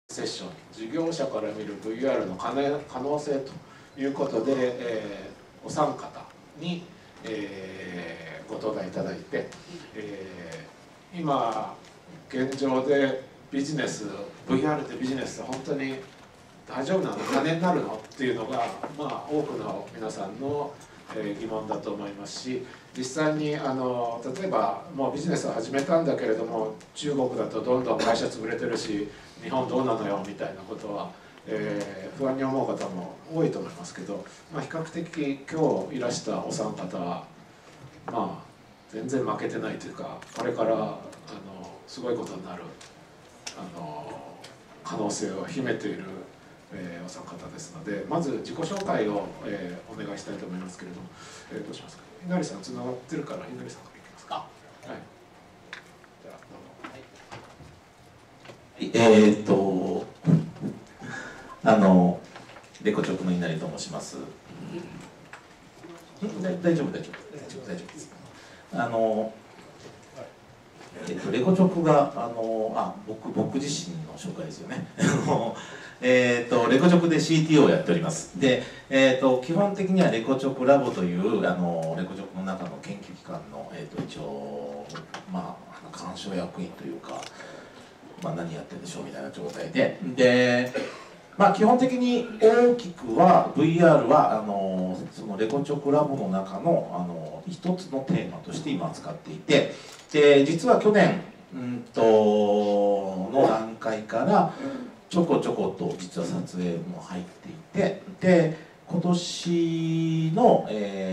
セッション、事業者から見る VR の可能性ということで、お三方に、ご登壇いただいて、今現状でビジネス VR でビジネス本当に大丈夫なの、金になるのっていうのが、多くの皆さんの疑問だと思いますし、実際に例えばもうビジネスを始めたんだけれども、中国だとどんどん会社潰れてるし、日本どうなのよみたいなことは、不安に思う方も多いと思いますけど、比較的今日いらしたお三方は全然負けてないというか、これからすごいことになる可能性を秘めているお三方ですので、まず自己紹介を、お願いしたいと思いますけれども、どうしますか。稲荷さんつながってるから稲荷さんからいきますか。はい。じゃあどうも。 レコチョクの稲荷と申します。大丈夫です。レコチョクが僕自身の紹介ですよね。レコチョクで CTO をやっております。で、基本的にはレコチョクラボというレコチョクの中の研究機関の、一応監修役員というか、何やってるんでしょうみたいな状態で、基本的に大きくは VR はそのレコチョクラボの中の一つのテーマとして今扱っていて、で実は去年の段階からちょこちょこと実は撮影も入っていて、で今年の、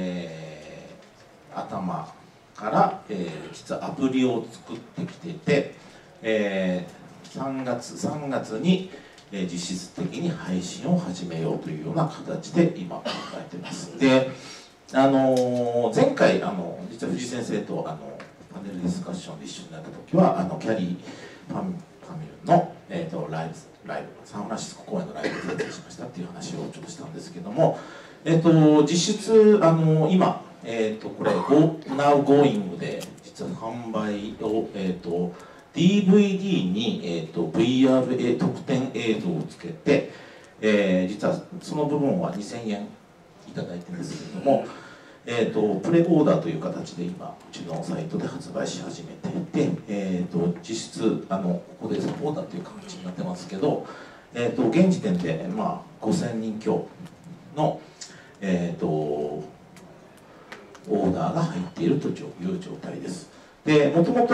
頭から、実はアプリを作ってきてて、3月に実質的に配信を始めようというような形で今考えてます。で、前回実は藤井先生とパネルディスカッションで一緒になった時はキャリーファミルの、ライブサンフランシスコ公演のライブで撮影しましたっていう話をちょっとしたんですけども、実質今、これ Now Going で実は販売をDVD に、VR 特典映像をつけて、実はその部分は2000円いただいてるんですけれども、プレオーダーという形で今うちのサイトで発売し始めていて、実質ここでサポーターという形になってますけど、現時点で、5000人強の、オーダーが入っているという状態です。でもともと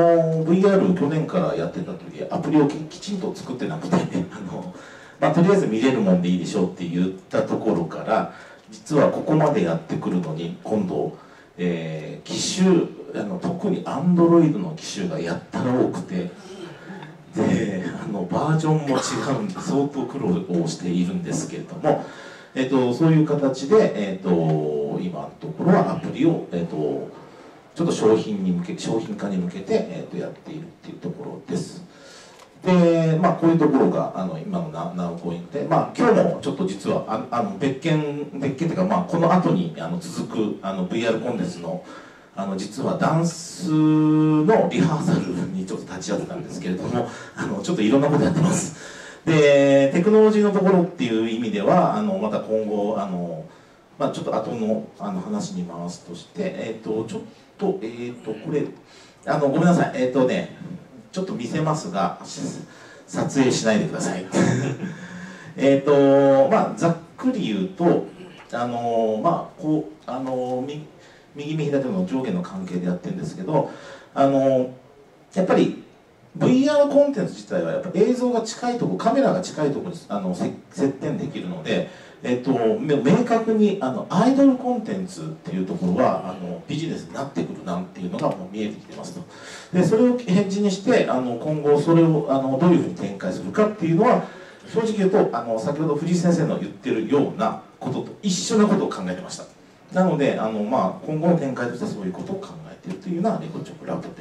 VR 去年からやってた時アプリをきちんと作ってなくてとりあえず見れるもんでいいでしょうって言ったところから、実はここまでやってくるのに今度、機種特に Android の機種がやったら多くて、でバージョンも違うんで相当苦労をしているんですけれども、そういう形で、今のところはアプリを、ちょっと商品化に向けて、やっているっていうところです。で、こういうところが今のNow Goingで、今日もちょっと実は別件っていうか、この後に続くVR コンテンツの実はダンスのリハーサルにちょっと立ち会ってたんですけれども、ちょっといろんなことやってます。でテクノロジーのところっていう意味ではまた今後ちょっと後の話に回すとして、ちょっとこれごめんなさい、ちょっと見せますが撮影しないでください。ざっくり言うとこう右目左手の上下の関係でやってるんですけど、やっぱり VR コンテンツ自体はやっぱ映像が近いところ、カメラが近いところに接点できるので、明確にアイドルコンテンツっていうところはビジネスになってくるなっていうのがもう見えてきてますと。でそれをヘッジにして今後それをどういうふうに展開するかっていうのは、正直言うと先ほど藤井先生の言ってるようなことと一緒なことを考えてました。なので今後の展開としてはそういうことを考えているというようなレコチョクラボです。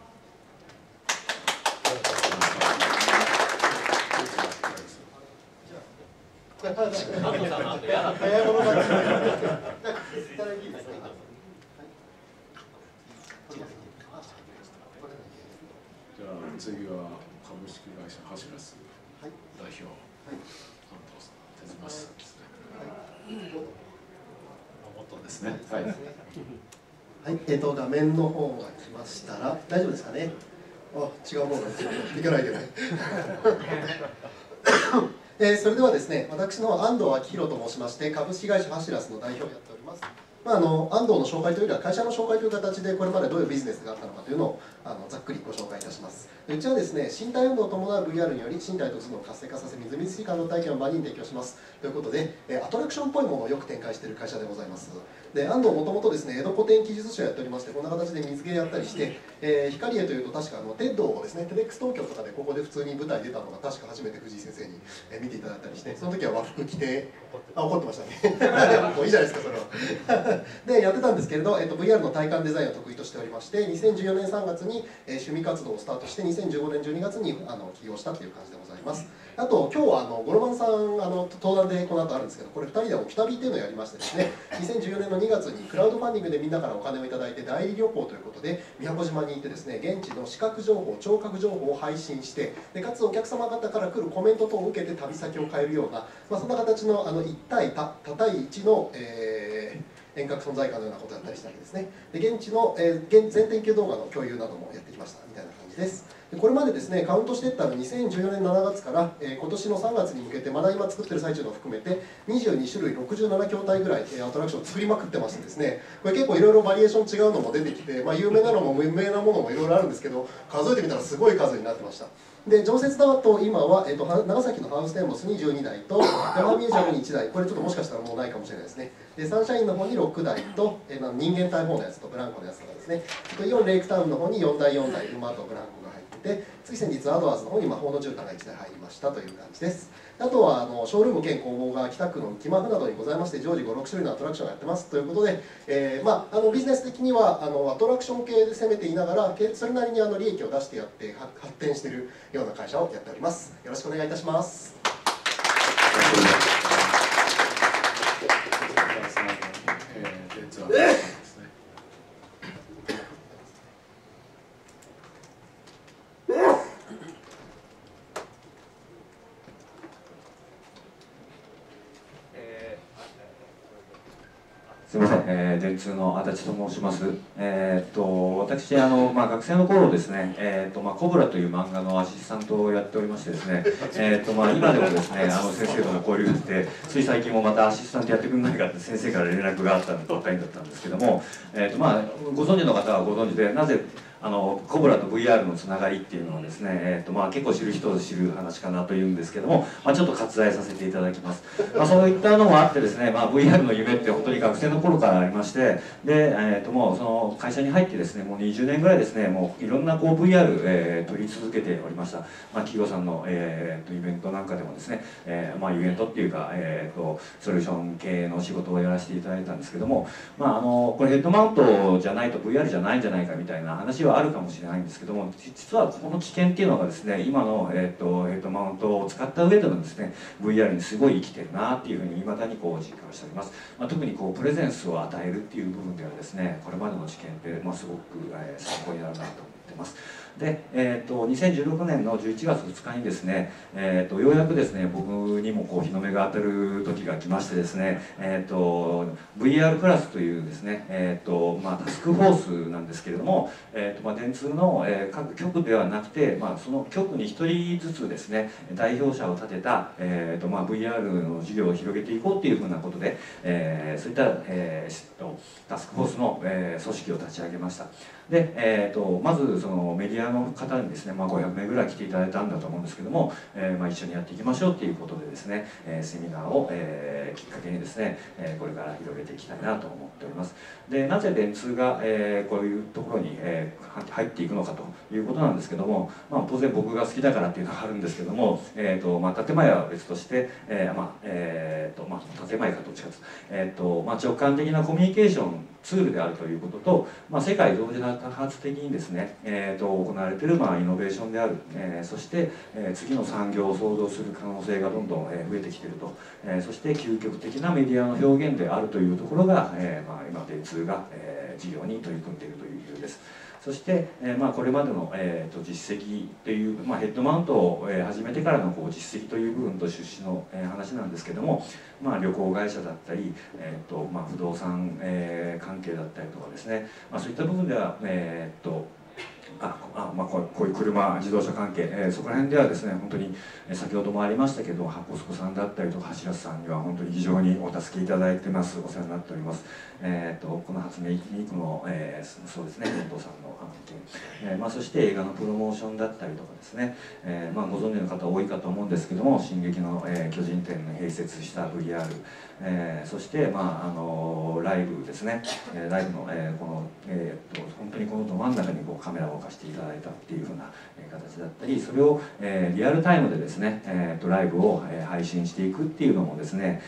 早物がじゃあ次は株式会社ハシラス代表、手島さんですね。もっとですね。はい。 はい、画面の方が来ましたら大丈夫ですかね。あ、違うものですよ。いかないでね。それではですね、私の安藤明宏と申しまして、株式会社ハシラスの代表をやっております。安藤の紹介というよりは会社の紹介という形でこれまでどういうビジネスがあったのかというのをざっくりご紹介いたします。うちはですね、身体運動を伴う VR により身体と頭脳を活性化させみずみずしい感動体験を場に提供しますということで、アトラクションっぽいものをよく展開している会社でございます。で、安藤もともとですね、江戸古典記述書をやっておりまして、こんな形で水芸やったりして、光栄というと確かテッドをですね、テレックス東京とかでここで普通に舞台出たのが確か初めて藤井先生に見ていただいたりして、その時は和服着て、怒ってましたね。もういいじゃないですか、それは。で、やってたんですけれど、VR の体感デザインを得意としておりまして、2014年3月に趣味活動をスタートして、2015年12月に起業したという感じでございます。あと、今日はゴロマンさん、登壇でこの後あるんですけど、これ2人で置き旅っていうのをやりましてですね、2014年の2月にクラウドファンディングでみんなからお金をいただいて、代理旅行ということで、宮古島に行ってですね、現地の視覚情報、聴覚情報を配信して、でかつお客様方から来るコメント等を受けて旅先を変えるような、そんな形の1対多対1の、遠隔存在感のようなことをやったりしたわけですね。で現地の、全天球動画の共有などもやってきましたみたいな感じです。でこれまでですね、カウントしていったの2014年7月から、今年の3月に向けて、まだ今作ってる最中のを含めて、22種類67筐体ぐらい、アトラクションを作りまくってましてですね、これ結構いろいろバリエーション違うのも出てきて、有名なのも無名なものもいろいろあるんですけど、数えてみたらすごい数になってました。で常設だと今は、長崎のハウステンボス22台とヤマハミュージアムに1台、これちょっともしかしたらもうないかもしれないですね。でサンシャインの方に6台と、人間大砲のやつとブランコのやつとかですね、イオンレイクタウンの方に4台4台馬とブランコが入ってて、つい先日アドワーズの方に魔法の絨毯が1台入りましたという感じです。あとはショールーム兼工房が北区の浮間府などにございまして、常時5、6種類のアトラクションをやってますということで、ビジネス的にはアトラクション系で攻めていながら、それなりに利益を出してやって発展しているような会社をやっております。よろしくお願いいたします。 すみません、電通の足立と申します。私学生の頃ですね、コブラという漫画のアシスタントをやっておりましてですね、今でもですね、先生とも交流があって、つい最近もまたアシスタントやってくれないかって先生から連絡があったのばっかりだったんですけども、ご存知の方はご存知で、なぜコブラと VR のつながりっていうのはですね、結構知る人ぞ知る話かなというんですけども、ちょっと割愛させていただきます。そういったのもあってですね、VR の夢って本当に学生の頃からありまして、で、もうその会社に入ってですね、もう20年ぐらいですね、もういろんなVR、取り続けておりました。企業さんの、イベントなんかでもですね、イベントっていうか、ソリューション系の仕事をやらせていただいたんですけども、これヘッドマウントじゃないと VR じゃないんじゃないかみたいな話はあるかもしれないんですけども、実はこの知見っていうのがですね、今の、ヘッドマウントを使った上でのですね VR にすごい生きてるなっていうふうに未だに実感しております。特にプレゼンスを与えるっていう部分ではですね、これまでの知見ってすごく、参考になるなと思ってます。で、2016年の11月2日にですね、ようやくですね、僕にも日の目が当たる時が来ましてですね、VR プラスというですね、タスクフォースなんですけれども、電通の、各局ではなくて、その局に1人ずつですね、代表者を立てた、VR の事業を広げていこうというふうなことで、そういった、タスクフォースの、組織を立ち上げました。で、まずそのメディアの方にですね、500名ぐらい来ていただいたんだと思うんですけども、一緒にやっていきましょうっていうことでですね、セミナーを、きっかけにですね、これから広げていきたいなと思っております。で、なぜ電通が、こういうところに、入っていくのかということなんですけども、当然僕が好きだからっていうのがあるんですけども、建前は別として、建前かどっちかというと、直感的なコミュニケーションツールであるということと、世界同時多発的にですね、行行われている、イノベーションである、そして、次の産業を創造する可能性がどんどん、増えてきていると、そして究極的なメディアの表現であるというところが、今電通が、事業に取り組んでいるという理由です。そして、これまでの、実績という、ヘッドマウントを、始めてからの実績という部分と出資の、話なんですけども、旅行会社だったり、不動産、関係だったりとかですね、そういった部分では、こういう車、自動車関係、そこら辺ではですね、本当に先ほどもありましたけど、箱スコさんだったりとか、橋田さんには本当に非常にお助けいただいてます、お世話になっております。この発明ウィークの、そうですね、遠藤さんの案件、そして映画のプロモーションだったりとかですね、ご存知の方多いかと思うんですけども、進撃の、巨人展に併設した VR、そして、ライブですね、ライブの、本当にこのど真ん中にカメラを置かせていただいたっていうふうな形だったり、それを、リアルタイムでですね、ライブを、配信していくっていうのもですね、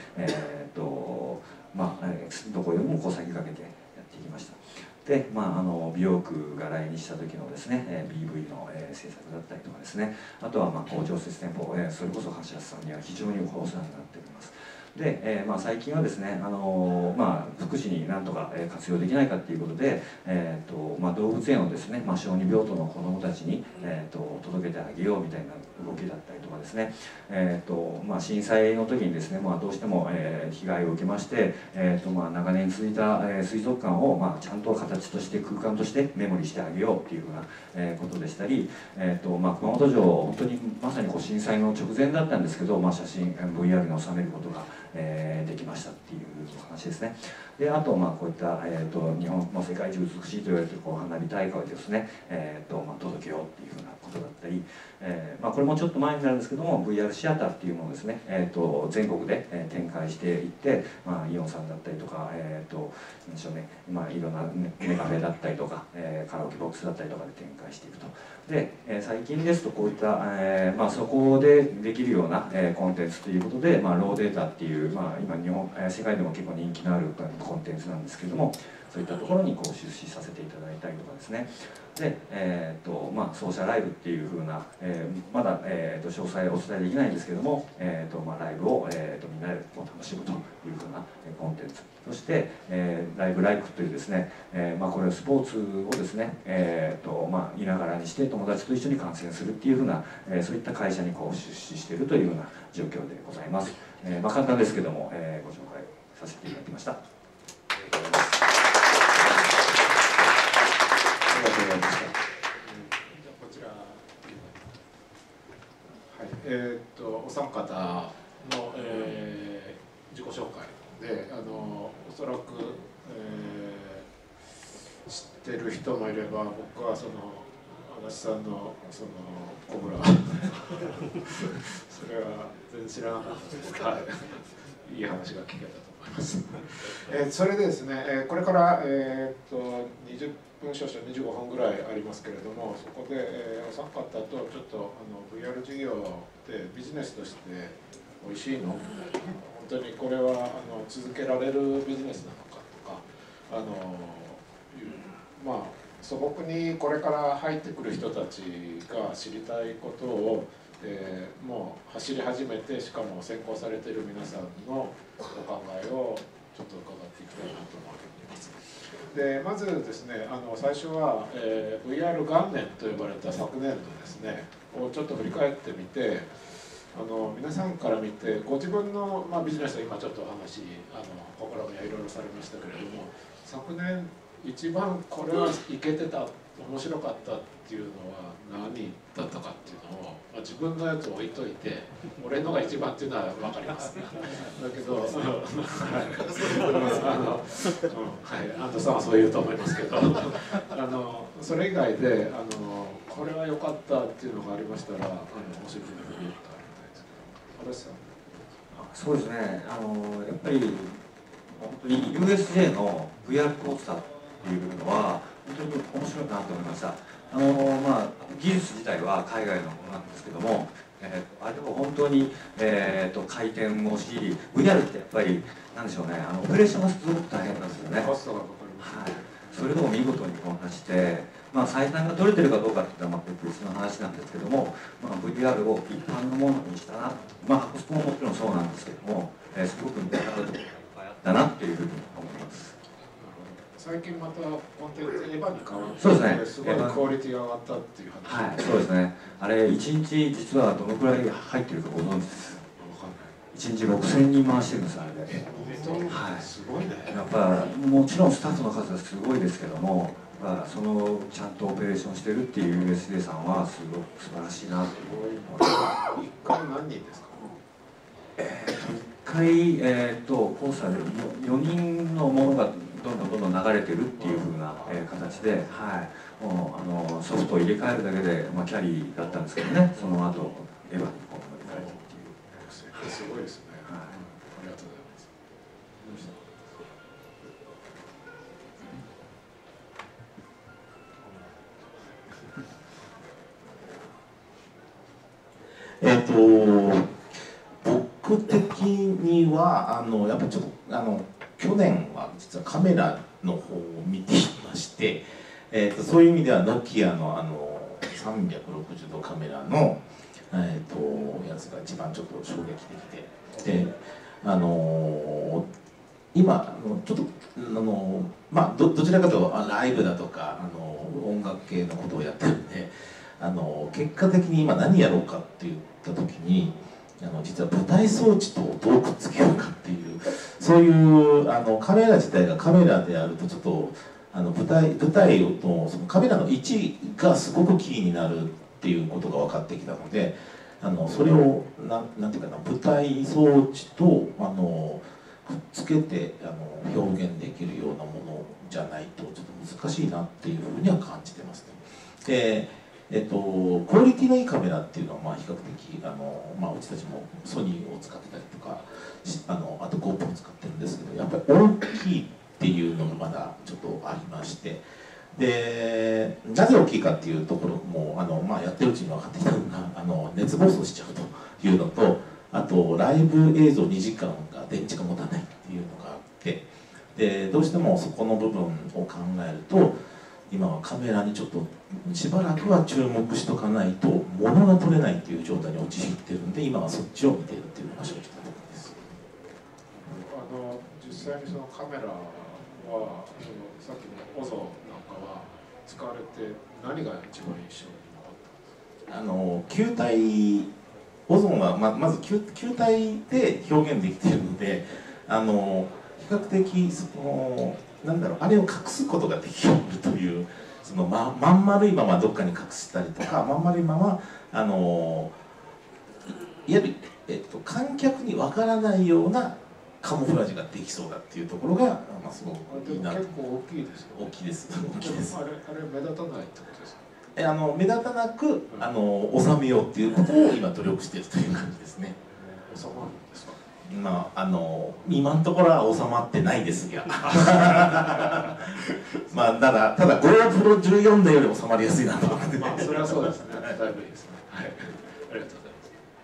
どこよりも先駆けてやっていきました。で、美容区が来日した時のですね、BV の、制作だったりとかですね、あとは工場設店舗、それこそ橋田さんには非常にお世話になっております。で、最近はですね、福祉になんとか活用できないかということで、動物園をですね、小児病棟の子どもたちに、届けてあげようみたいな動きだったりとかですね、震災の時にですね、どうしても、被害を受けまして、長年続いた、水族館を、ちゃんと形として空間としてメモリしてあげようっていうふうな、ことでしたり、熊本城本当にまさに震災の直前だったんですけど、写真 VR に収めることができましたっていう話ですね。で、あとこういった、日本、世界一美しいと言われている花火大会をですね、届けようっていうふうなことだったり、これもちょっと前になるんですけども VR シアターっていうものをですね、全国で展開していって、イオンさんだったりとか、なんでしょうね、いろんなネカフェだったりとか、カラオケボックスだったりとかで展開していくと。で、最近ですとこういった、そこでできるような、コンテンツということで、ローデータっていう、今世界でも結構人気のあるコンテンツなんですけども、そういったところに出資させていただいたりとかですね。で、ソーシャルライブっていう風な、まだ、詳細お伝えできないんですけども、ライブを、みんなで楽しむという風なコンテンツ、そして、ライブライクというですね、これはスポーツをですね、いながらにして友達と一緒に観戦するっていう風な、そういった会社に出資しているというような状況でございます。簡単ですけども、ご紹介させていただきました。 こちら、お三方の、自己紹介で、おそらく、知ってる人もいれば、僕は足立さんのコブラそれは全然知らなかったですが、いい話が聞けたと思います。それでですね、これから、20分少々25分ぐらいありますけれども、そこで、お三方とちょっとVR 事業でビジネスとして美味しいのみたいな、本当にこれは続けられるビジネスなのかとか、素朴にこれから入ってくる人たちが知りたいことを、もう走り始めて、しかも先行されている皆さんのお考えをちょっと伺っていきたいなと思います。でまずですね、最初は、VR 元年と呼ばれた昨年度ですねをちょっと振り返ってみて、皆さんから見てご自分の、ビジネスは今ちょっとお話試みはいろいろされましたけれども、昨年一番これはいけてた、面白かったっていうのは何だったかっていうのを、自分のやつを置いといて、俺のが一番っていうのは分かります。だけど、安藤さんはそう言うと思いますけど、それ以外でこれは良かったっていうのがありましたら、教えていただけるとありがたいですけど、足立さん。 そうですね、やっぱり本当に USJ の VR コースターっていうのは本当に面白いなと思いました。技術自体は海外のものなんですけども、あれも本当に、回転もし、VR ってやっぱりなんでしょうね、オペレーションがすごく大変なんですよね。 コストがかかります。 はい。 それを見事にこなして、採算が取れてるかどうかっていうのは別の話なんですけども、VR を一般のものにしたな、ハコスコももちろんそうなんですけども、すごく見方がいっぱいあったなっていうふうに思います。 最近またコンテンツエヴァに変わって、 そうですね、 すごいクオリティが上がったっていう話。 はい、そうですね。あれ1日実はどのくらい入ってるかご存知です。1日6000人回してるんです、あれで。 はい、すごいね。 やっぱもちろんスタッフの数はすごいですけども、そのちゃんとオペレーションしてるっていう USJ さんはすごく素晴らしいなと思います。 1回何人ですか ？1回、コースターで4人のものがどんどん流れてるっていう風な、形で、はい、もうソフトを入れ替えるだけで、キャリーだったんですけどね、その後エヴァにこう乗り換えてっていう。 すごいですね。 はい、 ありがとうございます。 僕的にはやっぱりちょっと去年は実はカメラの方を見ていまして、そういう意味ではノキアの360度カメラの、やつが一番ちょっと衝撃的で、今ちょっとどちらかというとライブだとか音楽系のことをやってるんで結果的に今何やろうかって言った時に実は舞台装置とどうくっつけようかっていうそういうカメラ自体がカメラであるとちょっと舞台のそのカメラの位置がすごくキーになるっていうことが分かってきたのでそれをなんていうかな舞台装置とくっつけて表現できるようなものじゃないとちょっと難しいなっていうふうには感じてますね。でクオリティのいいカメラっていうのは比較的うちたちもソニーを使ってたりとかあと GoPro を使ってるんですけどやっぱり大きいっていうのがまだちょっとありましてでなぜ大きいかっていうところもやってるうちに分かってきたのが熱暴走しちゃうというのとあとライブ映像2時間が電池が持たないっていうのがあってでどうしてもそこの部分を考えると今はカメラにちょっとしばらくは注目しとかないと物が撮れないっていう状態に陥ってるんで今はそっちを見ているっていうのが正直なところです。 実際にそのカメラはさっきのオゾなんかは使われて何が一番印象に残ったんですか？ 球体オゾンはまず球体で表現できているので比較的あれを隠すことができるというまん丸いままどっかに隠したりとかまん丸いままいわゆる、観客にわからないようなカモフラージュができそうだっていうところが、すごくいいなと。 結構大きいですよ。 大きいです。大きいです。 あれ目立たないってことですか？ 目立たなく収めようっていうことを今努力しているという感じですね。 収まるんですか？ 今のところは収まってないですがただ GoPro14 台より収まりやすいなと思って、 それはそうですね。だいぶいいですね。はい、ありがとうございます。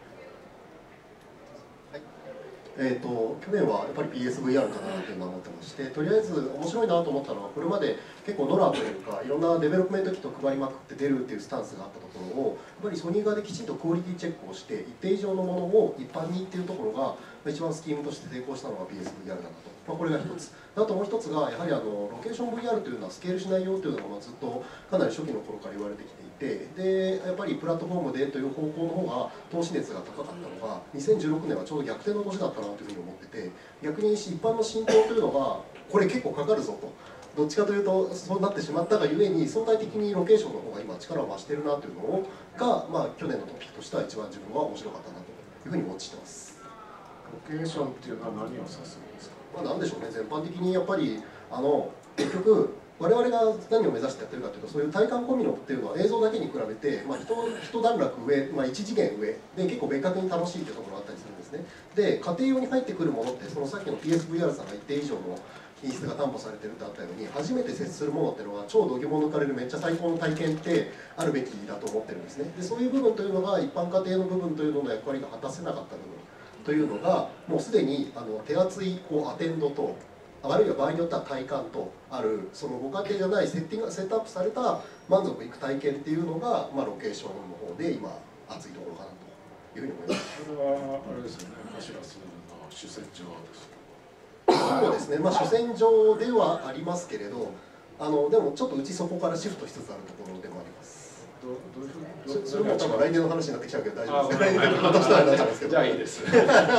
去年はやっぱり PSVR かなというのは思ってましてとりあえず面白いなと思ったのはこれまで結構ノラというかいろんなデベロップメントキットを配りまくって出るっていうスタンスがあったところをやっぱりソニー側できちんとクオリティチェックをして一定以上のものを一般にっていうところが一番スキームとして成功したのが PSVR だなと、これが一つあともう一つがやはりロケーション VR というのはスケールしないよというのがずっとかなり初期の頃から言われてきていてでやっぱりプラットフォームでという方向の方が投資熱が高かったのが2016年はちょうど逆転の年だったなというふうに思ってて逆に一般の浸透というのがこれ結構かかるぞとどっちかというとそうなってしまったがゆえに相対的にロケーションの方が今力を増しているなというのが、去年のトピックとしては一番自分は面白かったなというふうにウォッチしてます。 ロケーションっていうのは何を指すんですか？ なんでしょうね全般的にやっぱり結局我々が何を目指してやってるかというとそういう体感コミュニっていうのは映像だけに比べて、一段落上、一次元上で結構明確に楽しいというところがあったりするんですね。で家庭用に入ってくるものってそのさっきの PSVR さんが一定以上の品質が担保されてるってあったように初めて接するものっていうのは超度肝抜かれるめっちゃ最高の体験ってあるべきだと思ってるんですね。でそういう部分というのが一般家庭の部分というのの役割が果たせなかった部分というのがもうすでに手厚いアテンドとあるいは場合によっては体感とあるそのご家庭じゃないセットアップされた満足いく体験っていうのが、ロケーションの方で今熱いところかなというふうに思います。 それはあれですよね、ハシラスの主戦場ですよ。 そうですね、主戦場ではありますけれど、でもちょっとうちそこからシフトしつつあるところでもあります。 どういうふうにそれも多分来年の話になってきちゃうけど大丈夫ですか？来年のことしたらなっちゃうんですけど。 じゃあいいです。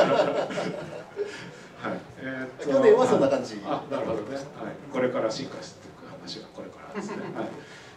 はい。 去年はそんな感じ。 なるほどね。はい。これから進化していく話がこれからですね。はい。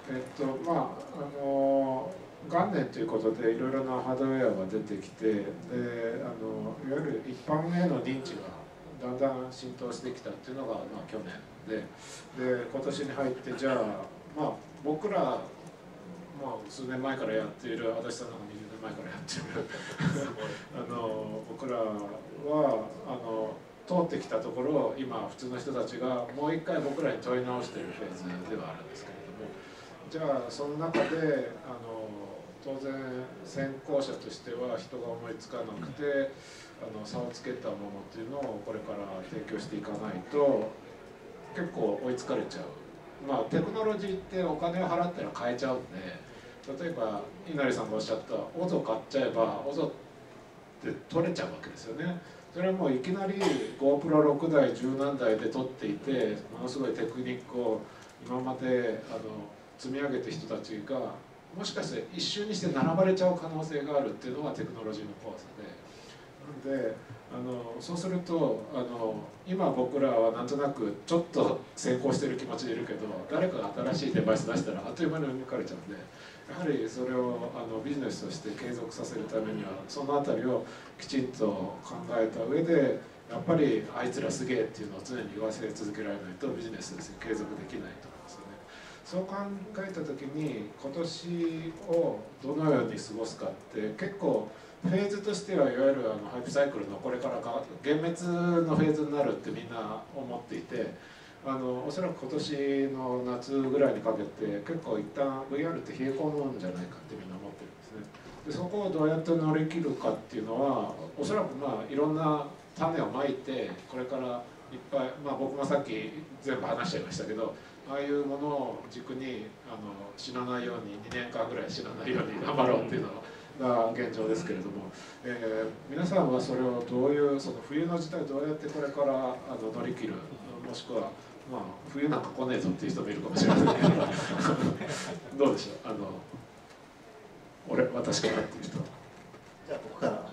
元年ということでいろいろなハードウェアが出てきて、でいわゆる一般への認知がだんだん浸透してきたっていうのが去年で、今年に入ってじゃあ僕ら数年前からやっている、足立さんなんか20年前からやっている僕らは通ってきたところを今普通の人たちがもう一回僕らに問い直しているフェーズではあるんですけれども、じゃあその中で当然先行者としては人が思いつかなくて差をつけたものっていうのをこれから提供していかないと結構追いつかれちゃう。テクノロジーってお金を払ったら買えちゃうんで、例えば稲荷さんがおっしゃったOZO買っちゃえばOZOって取れちゃうわけですよね。それはもういきなり GoPro6 台10何台で撮っていてものすごいテクニックを今まで積み上げた人たちがもしかして一瞬にして並ばれちゃう可能性があるっていうのがテクノロジーの怖さで。なのでそうすると今僕らはなんとなくちょっと先行してる気持ちでいるけど、誰かが新しいデバイス出したらあっという間に抜かれちゃうんで、やはりそれをビジネスとして継続させるためにはそのあたりをきちんと考えた上で、やっぱりあいつらすげえっていうのを常に言わせ続けられないとビジネスとして継続できないと思うんですよね。そう考えた時に今年をどのように過ごすかって結構フェーズとしてはいわゆるハイプサイクルのこれからが幻滅のフェーズになるってみんな思っていて、おそらく今年の夏ぐらいにかけて結構一旦 VR って冷え込むんじゃないかってみんな思ってるんですね。でそこをどうやって乗り切るかっていうのはおそらくいろんな種をまいてこれからいっぱい、僕もさっき全部話しちゃいましたけど、ああいうものを軸に死なないように2年間ぐらい死なないように頑張ろうっていうのが現状ですけれども、皆さんはそれをどういうその冬の時代どうやってこれから乗り切る、もしくは冬なんか来ねえぞっていう人もいるかもしれませんけどどうでしょう、私からっていう人。 じゃあ僕から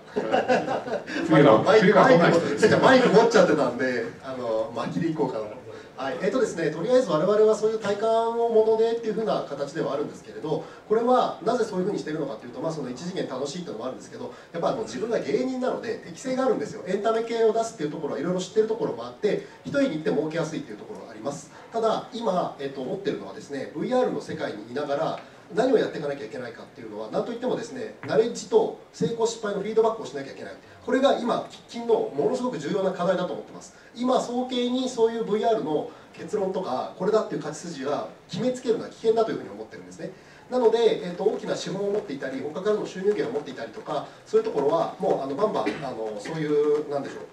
マイク持っちゃってたんで巻きでいこうかな。ですね、とりあえず我々はそういう体感をものでっていう風な形ではあるんですけれど、これはなぜそういう風にしてるのかというと、その一次元楽しいっていうのもあるんですけど、やっぱ自分が芸人なので適性があるんですよ。エンタメ系を出すっていうところはいろいろ知ってるところもあって、一重に行って儲けやすいっていうところがあります。ただ今、思ってるのはですね、 VR の世界にいながら何をやっていかなきゃいけないかっていうのは、何といってもですね、ナレッジと成功失敗のフィードバックをしなきゃいけない。これが今喫緊のものすごく重要な課題だと思ってます。今早計にそういう VR の結論とかこれだっていう勝ち筋が決めつけるのは危険だというふうに思ってるんですね。なので、大きな資本を持っていたり他からの収入源を持っていたりとか、そういうところはもうバンバンそういうなんでしょう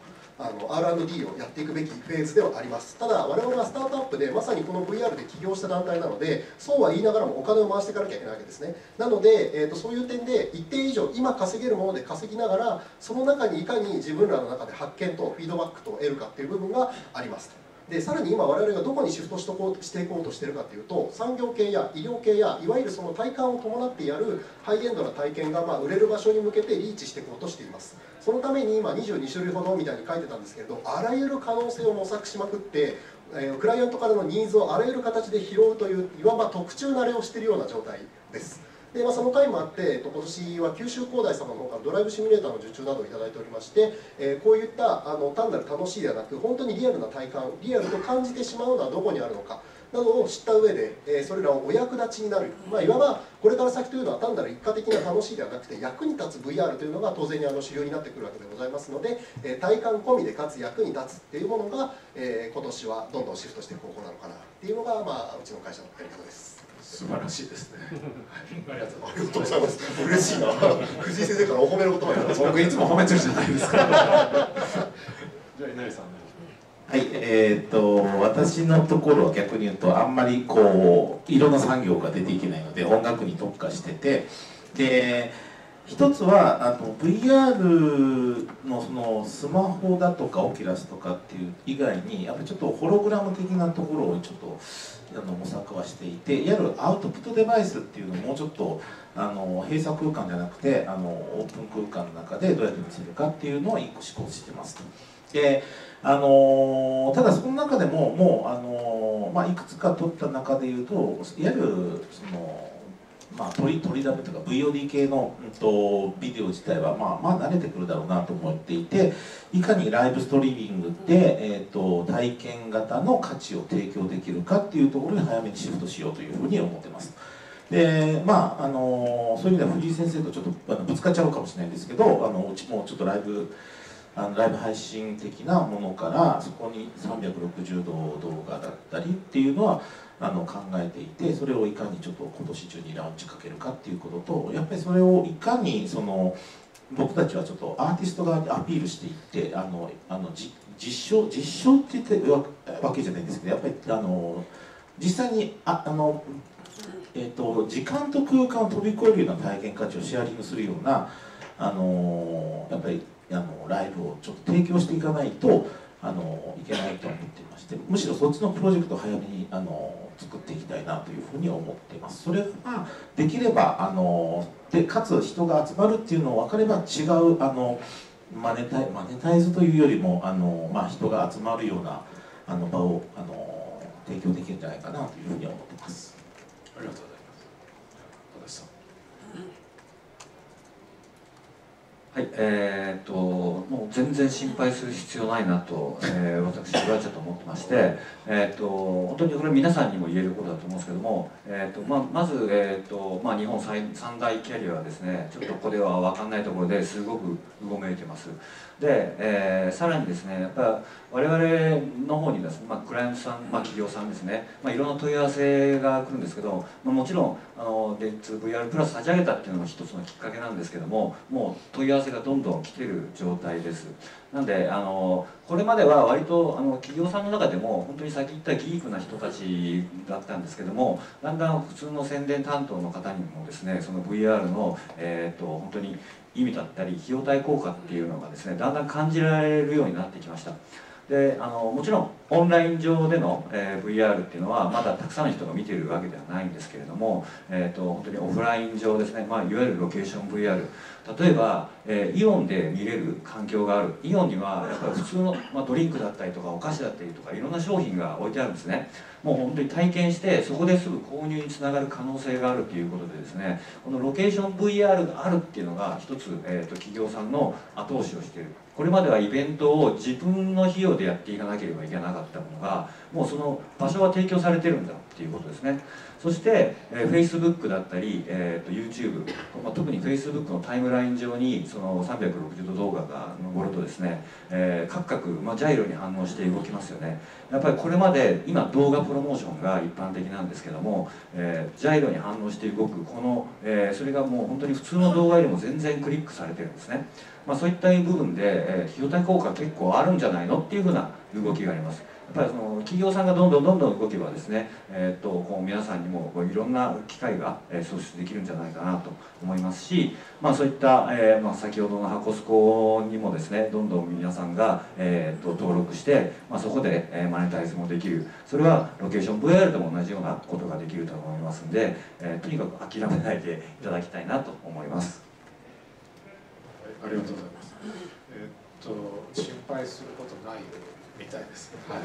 R&D をやっていくべきフェーズではあります。ただ我々はスタートアップでまさにこの VR で起業した団体なので、そうは言いながらもお金を回していかなきゃいけないわけですね。なので、そういう点で一定以上今稼げるもので稼ぎながら、その中にいかに自分らの中で発見とフィードバックと得るかっていう部分がありますと。でさらに今我々がどこにシフトしていこうとしているかというと、産業系や医療系やいわゆるその体感を伴ってやるハイエンドな体験が売れる場所に向けてリーチしていこうとしています。そのために今22種類ほどみたいに書いてたんですけれど、あらゆる可能性を模索しまくって、クライアントからのニーズをあらゆる形で拾うといういわば特注慣れをしているような状態です。でその回もあって、今年は九州工大様の方からドライブシミュレーターの受注などをいただいておりまして、こういった単なる楽しいではなく本当にリアルな体感、リアルと感じてしまうのはどこにあるのかなどを知った上で、それらをお役立ちになる、いわばこれから先というのは単なる一過的な楽しいではなくて役に立つ VR というのが当然に主流になってくるわけでございますので、体感込みでかつ役に立つっていうものが、今年はどんどんシフトしていく方向なのかなっていうのが、うちの会社のやり方です。 素晴らしいですね。ありがとうございます。嬉しいな。藤井先生からお褒めの言葉いただきました。 僕いつも褒めてるじゃないですか。じゃあ稲荷さん。 はい、私のところは逆に言うとあんまりこういろんな産業が出ていけないので音楽に特化してて、で一つはVR のそのスマホだとかオキュラスとかっていう以外にやっぱりちょっとホログラム的なところをちょっと模索はしていて、いわゆるアウトプットデバイスっていうのをもうちょっと閉鎖空間じゃなくてオープン空間の中でどうやって見せるかっていうのを1個試行してますと。でただその中でももう、いくつか取った中でいうといわゆるその取りだめとか VOD 系の、ビデオ自体は慣れてくるだろうなと思っていて、いかにライブストリーミングで、体験型の価値を提供できるかっていうところに早めにシフトしようというふうに思ってます。でそういう意味では藤井先生とちょっとぶつかっちゃうかもしれないんですけど、うちもちょっとライブ配信的なものからそこに360度動画だったりっていうのは考えていて、それをいかにちょっと今年中にラウンチかけるかっていうことと、やっぱりそれをいかに僕たちはちょっとアーティスト側にアピールしていって実証って言ってるわけじゃないんですけど、やっぱり実際に時間と空間を飛び越えるような体験価値をシェアリングするようなやっぱりライブをちょっと提供していかないといけないと思っていまして、むしろそっちのプロジェクトを早めに作っていきたいなというふうに思っています。それができればでかつ人が集まるっていうのを分かれば違うマネタイズというよりも人が集まるような場を提供できるんじゃないかなというふうに思っています。 ありがとうございます。 はい、もう全然心配する必要ないなと、私はちょっと思ってまして、本当にこれ皆さんにも言えることだと思うんですけども、まず、日本三大キャリアはですね、ちょっとここでは分かんないところですごくうごめいてます。で、さらにですね、やっぱ我々の方にですね、クライアントさん、企業さんですね、いろんな問い合わせが来るんですけど、もちろん電通 VR プラス立ち上げたっていうのが一つのきっかけなんですけども、もう問い合わせがどんどん来てる状態です。なんでこれまでは割と企業さんの中でも本当に先言ったギークな人たちだったんですけども、だんだん普通の宣伝担当の方にもですね、その VR の本当に意味だったり費用対効果っていうのがですね、だんだん感じられるようになってきました。でもちろんオンライン上での、VR っていうのはまだたくさんの人が見ているわけではないんですけれども、本当にオフライン上ですね、いわゆるロケーション VR、 例えば、イオンで見れる環境がある。イオンにはやっぱり普通の、ドリンクだったりとかお菓子だったりとかいろんな商品が置いてあるんですね。もう本当に体験してそこですぐ購入につながる可能性があるということでですね、このロケーション VR があるっていうのが一つ、企業さんの後押しをしている。これまではイベントを自分の費用でやっていかなければいけなかったものが、もうその場所は提供されてるんだっていうことですね。そして、Facebook だったり、YouTube、特に Facebook のタイムライン上にその360度動画が上るとですね、カクカク、ジャイロに反応して動きますよね。やっぱりこれまで今動画プロモーションが一般的なんですけども、ジャイロに反応して動くこの、それがもう本当に普通の動画よりも全然クリックされてるんですね。そういった部分で、費用対効果結構あるんじゃないのっていうふうな動きがあります。やっぱりその企業さんがどんどん動けばですね、こう皆さんにもいろんな機会が創出できるんじゃないかなと思いますし、そういった、先ほどの箱スコにもですね、どんどん皆さんが、登録して、そこで、マネタイズもできる。それはロケーション VR とも同じようなことができると思いますんで、とにかく諦めないでいただきたいなと思います。 ありがとうございます。心配することないみたいです。はい。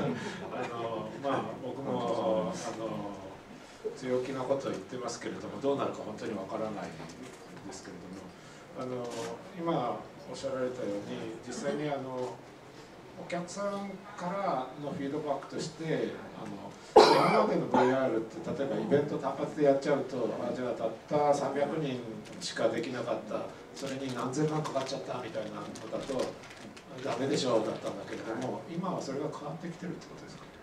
僕も強気なことを言ってますけれども、どうなるか本当にわからないんですけれども、今おっしゃられたように、実際にお客さんからのフィードバックとして、今までの VR って例えばイベント単発でやっちゃうと、じゃあたった300人しかできなかった、それに何千万かかっちゃったみたいなのだとダメでしょうだったんだけれども、今はそれが変わってきてるってことですか？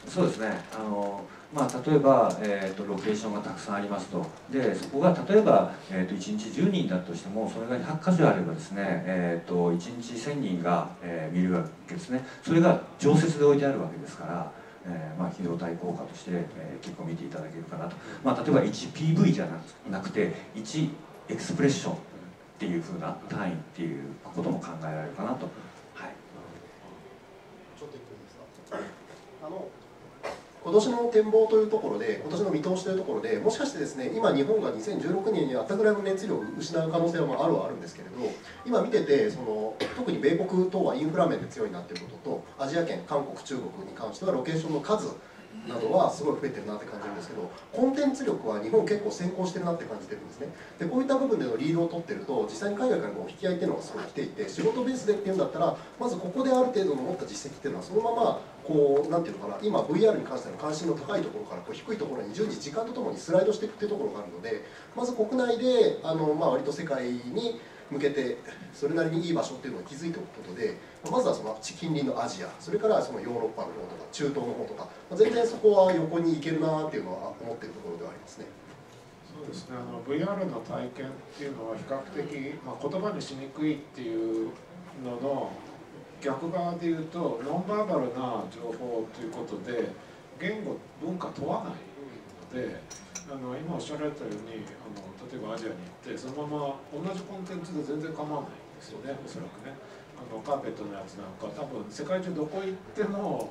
そうですね。例えば、ロケーションがたくさんありますと。で、そこが例えば、1日10人だとしても、それが100箇所あればですね、1日1000人が、見るわけですね。それが常設で置いてあるわけですから、費用対効果として、結構見ていただけるかなと。例えば 1PV じゃなくて、1エクスプレッションっていう風な単位っていうことも考えられるかなと。はい。 ちょっと言っていいですか。今年の展望というところで、今年の見通しというところで、もしかしてですね、今、日本が2016年にあったぐらいの熱量を失う可能性はあるんですけれど、今見てて、特に米国等はインフラ面で強いなということと、アジア圏、韓国、中国に関しては、ロケーションの数などはすごい増えてるなって感じるんですけど、コンテンツ力は日本結構先行してるなって感じてるんですね。で、こういった部分でのリードを取ってると、実際に海外からの引き合いっていうのがすごい来ていて、仕事ベースでっていうんだったら、まずここである程度の持った実績っていうのは、そのままなんていうのかな、今 VR に関しての関心の高いところから低いところに順次時間とともにスライドしていくっていうところがあるので、まず国内で割と世界に向けてそれなりにいい場所っていうのを築いておくことで、まずは近隣のアジア、それからヨーロッパの方とか中東の方とか、全然そこは横に行けるなっていうのは思っているところではありますね。 そうですね、VR の体験っていうのは比較的、言葉にしにくいっていうのの逆側で言うと、ノンバーバルな情報ということで言語文化問わないので、今おっしゃられたように例えばアジアに行ってそのまま同じコンテンツで全然構わないんですよね、おそらくね。カーペットのやつなんか多分世界中どこ行っても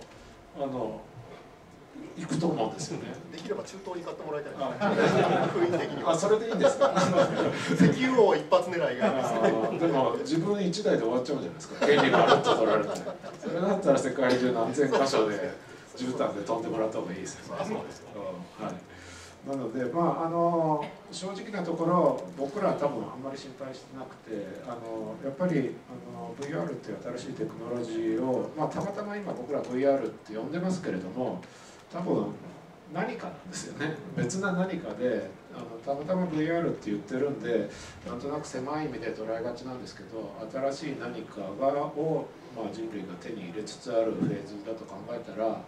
行くと思うんですよね。 できれば中東に買ってもらいたいですね。雰囲気的には。 それでいいんですか。 石油王一発狙いがですね。 でも自分1台で終わっちゃうじゃないですか。権利があると取られて、それだったら世界中何千箇所で絨毯で飛んでもらった方がいいですよね。そうですか。はい。なので正直なところ僕らは多分あんまり心配してなくて、やっぱりVR っていう新しいテクノロジーをたまたま今僕ら VR って呼んでますけれども、多分何かなんですよね。別な何かでたまたま VR って言ってるんでなんとなく狭い意味で捉えがちなんですけど、新しい何かを人類が手に入れつつあるフェーズだと考えたら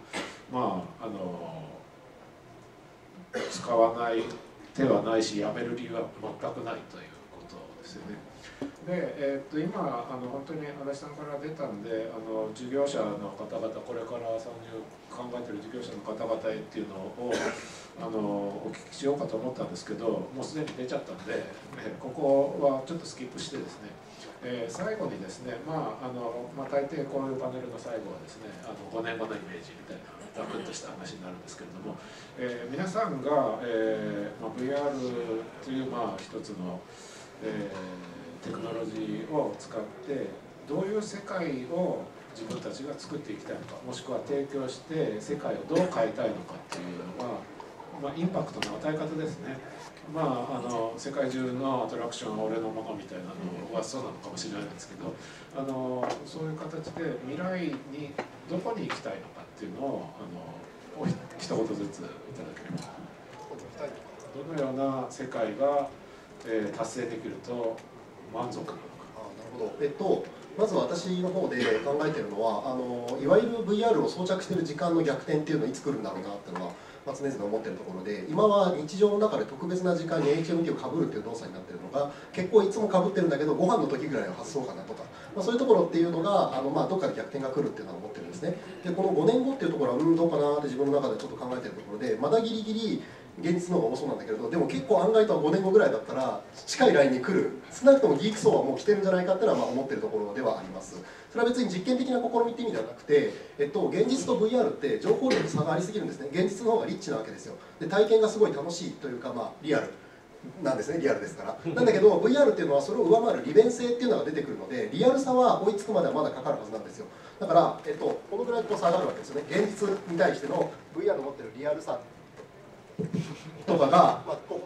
使わない手はないし、やめる理由は全くないということですよね。で、今本当に足立さんから出たんで事業者の方々、これから参入考えている事業者の方々へっていうのをお聞きしようかと思ったんですけど、もうすでに出ちゃったんで、ここはちょっとスキップしてですね、最後にですね、大抵こういうパネルの最後はですね5年後のイメージみたいなザクッとした話になるんですけれども、皆さんが、VR という一つの、テクノロジーを使ってどういう世界を自分たちが作っていきたいのか、もしくは提供して世界をどう変えたいのかっていうのは、インパクトの与え方ですね。世界中のアトラクションは俺のものみたいなのはそうなのかもしれないんですけど、そういう形で未来にどこに行きたいのかっていうのを一言ずついただければ。どのような世界が、達成できると満足なのか。 なるほど。まず私の方で考えているのはいわゆる VR を装着している時間の逆転っていうのはいつ来るんだろうなっていうのは常々思っているところで、今は日常の中で特別な時間に HMT をかぶるっていう動作になっているのが結構いつもかぶってるんだけどご飯の時ぐらいは発想かなとか、そういうところっていうのがどっかで逆転が来るっていうのは思ってるんですね。でこの5年後っていうところはどうかなって自分の中でちょっと考えているところで、まだギリギリ現実の方が多そうなんだけれど、でも結構案外とは5年後ぐらいだったら近いラインに来る、少なくともギーク層はもう来てるんじゃないかっていうのは思ってるところではあります。それは別に実験的な試みって意味ではなくて、現実と VR って情報量の差がありすぎるんですね。現実の方がリッチなわけですよ。で体験がすごい楽しいというか、リアルなんですね、リアルですから。なんだけど VR っていうのはそれを上回る利便性っていうのが出てくるので、リアルさは追いつくまではまだかかるはずなんですよ。だから、このぐらい差があるわけですよね。現実に対しての VR の持ってるリアルさとかが、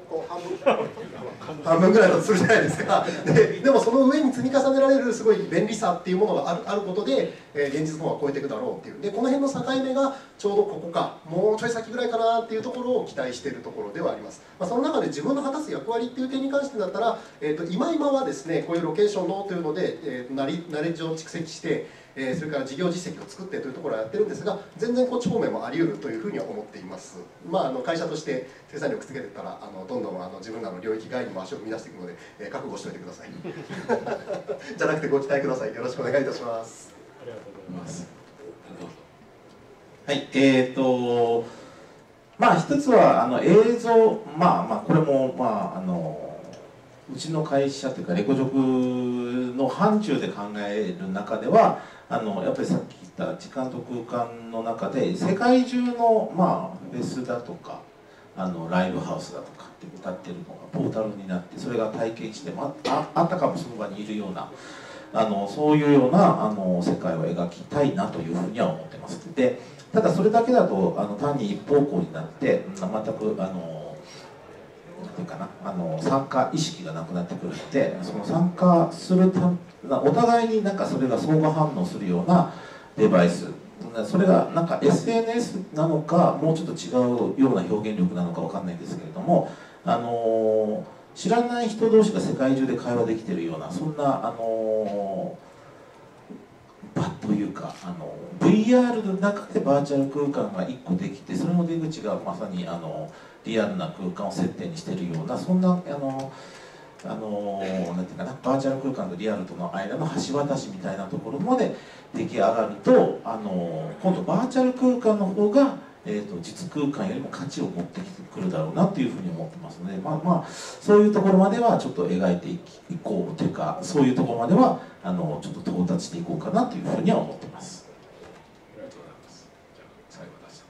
半分ぐらいだとするじゃないですか。でもその上に積み重ねられるすごい便利さっていうものがあることで、現実の方は超えていくだろうっていう。でこの辺の境目がちょうどここかもうちょい先ぐらいかなっていうところを期待しているところではあります。その中で自分の果たす役割っていう点に関してだったら、今はですねこういうロケーションのというので、ナレッジを蓄積してそれから事業実績を作ってというところはやってるんですが、全然こっち方面もあり得るというふうには思っています。会社として生産力つけてたらどんどん自分らの領域外にも足を踏み出していくので、覚悟しておいてくださいじゃなくてご期待ください。よろしくお願いいたします。 ありがとうございます。 はい、一つは映像、これもうちの会社というかレコ塾の範疇で考える中ではやっぱりさっき言った時間と空間の中で世界中のフェスだとかライブハウスだとかって歌ってるのがポータルになって、それが体験してあたかもその場にいるようなそういうような世界を描きたいなというふうには思ってます。でただそれだけだと単に一方向になって全くなんていうかな参加意識がなくなってくるので、その参加するお互いにそれが相互反応するようなデバイス、それがSNS なのかもうちょっと違うような表現力なのかわかんないんですけれども、知らない人同士が世界中で会話できているようなそんな場というかVR の中でバーチャル空間が1個できて、それの出口がまさにリアルな空間を接点にしているような、そんななんていうかな、バーチャル空間とリアルとの間の橋渡しみたいなところまで出来上がると今度バーチャル空間の方が実空間よりも価値を持ってきてくるだろうなというふうに思ってますので、そういうところまではちょっと描いていこうというか、そういうところまではちょっと到達していこうかなというふうには思ってます。 ありがとうございます。じゃあ最後出した。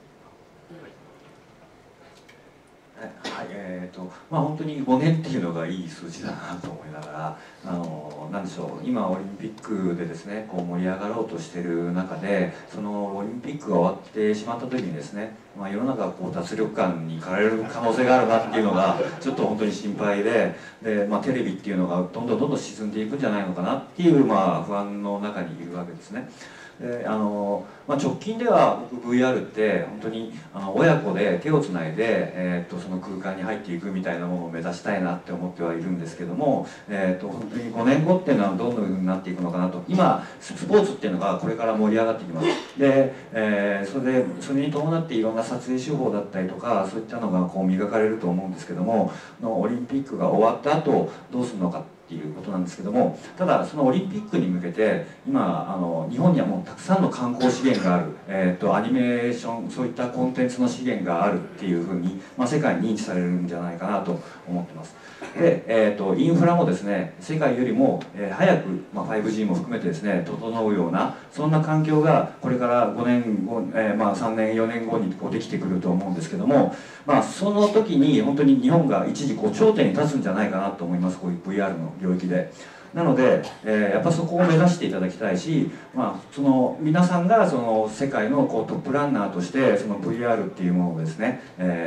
本当に5年っていうのがいい数字だなと思いながら、なんでしょう、今オリンピックでですね盛り上がろうとしている中で、そのオリンピックが終わってしまった時にですね、世の中が脱力感に駆られる可能性があるなっていうのがちょっと本当に心配で、テレビっていうのがどんどん沈んでいくんじゃないのかなっていう不安の中にいるわけですね。で直近では僕 VR って本当に親子で手をつないで、その空間に入っていくみたいなものを目指したいなって思ってはいるんですけども、本当に5年後っていうのはどんな風になっていくのかなと。今スポーツっていうのがこれから盛り上がっていきます。で、それに伴っていろんな撮影手法だったりとかそういったのが磨かれると思うんですけども、オリンピックが終わった後どうするのかっていうことなんですけども、ただそのオリンピックに向けて今日本にはもうたくさんの観光資源がある、アニメーション、そういったコンテンツの資源があるっていうふうに、世界に認知されるんじゃないかなと思ってます。で、インフラもですね世界よりも早く、5G も含めてですね整うようなそんな環境がこれから5年後、3年4年後にできてくると思うんですけども、その時に本当に日本が一時頂点に立つんじゃないかなと思います、こういう VR の領域で。なので、やっぱそこを目指していただきたいし、その皆さんがその世界のトップランナーとしてその VR っていうものをですね、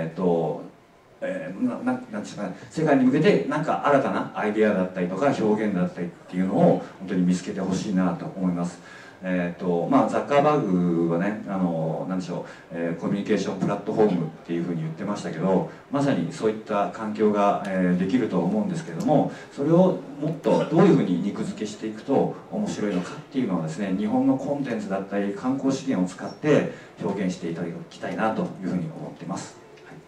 なんですかね、世界に向けて新たなアイデアだったりとか表現だったりっていうのを本当に見つけてほしいなと思います。ザッカーバーグはね、なんでしょう、コミュニケーションプラットフォームっていうふうに言ってましたけど、まさにそういった環境が、できると思うんですけれども、それをもっとどういうふうに肉付けしていくと面白いのかっていうのはですね、日本のコンテンツだったり観光資源を使って表現していただきたいなというふうに思っています。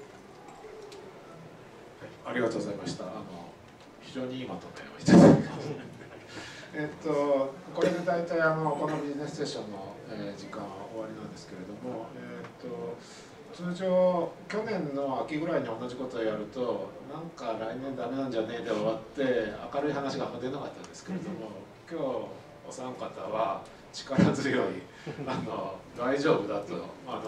ありがとうございました。非常にいいまとめをいただきました。これで大体このビジネスセッションの、時間は終わりなんですけれども、通常去年の秋ぐらいに同じことをやるとなんか来年ダメなんじゃねえで終わって明るい話が出なかったんですけれども、今日お三方は力強い大丈夫だと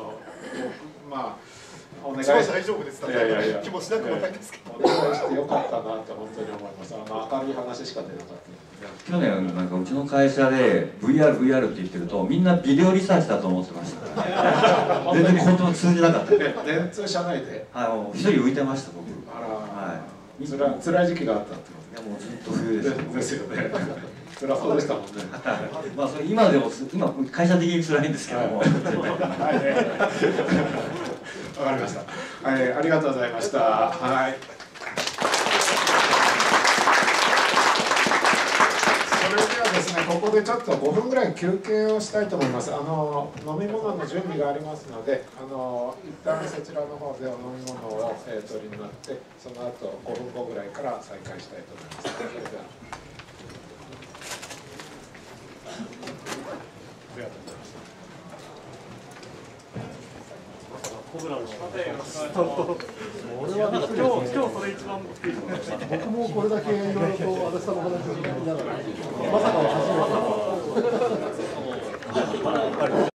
お願いして大丈夫です気もしなくもないんですけど、 お願いしてよかったなって本当に思います。明るい話しか出なかった。 去年なんかうちの会社で VR って言ってるとみんなビデオリサーチだと思ってました。全然本当に通じなかった。 電通社内で。 一人浮いてました僕。 辛い時期があったってことね。もうずっと冬です。 ですよね。辛そうでしたもんね。 それ今でも会社的に辛いんですけども。 わかりました。ありがとうございました。はい。それではですね、こここでちょっと5分ぐらい休憩をしたいと思います。飲み物の準備がありますので、一旦そちらの方でお飲み物を取りになって、その後5分後ぐらいから再開したいと思います。それではありがとうございます。 コブラの俺は今日それ一番僕もこれだけいろいろと足立さんの話を聞きながらまさかの初めて